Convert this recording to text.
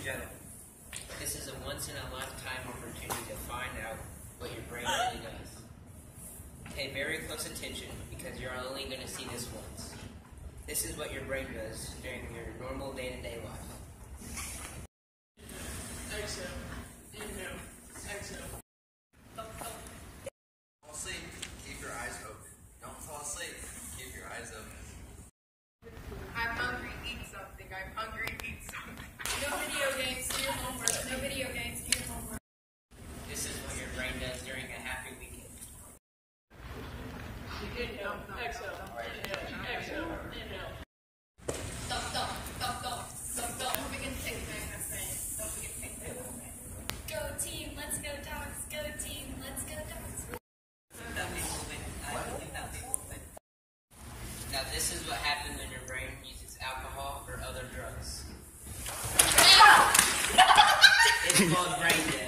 gentlemen, this is a once-in-a-lifetime opportunity to find out what your brain really does. Pay very close attention because you're only going to see this once. This is what your brain does during your normal day-to-day life. Exhale. Inhale. Exhale. Fall asleep, keep your eyes open. Don't fall asleep, keep your eyes open. I'm hungry, eat something. I'm hungry, eat something. No video games, do your homework. No video games, do your homework. This is what your brain does during a happy weekend. Inhale. Exhale. Inhale. Exhale. Inhale. Stop, stop, stop, stop, stop, stop. Don't forget to take my friend. Don't forget to take my friend. Go team, let's go dogs. Go team, let's go dogs. Now this is what happens when your brain uses alcohol or other drugs. It's called brain dead.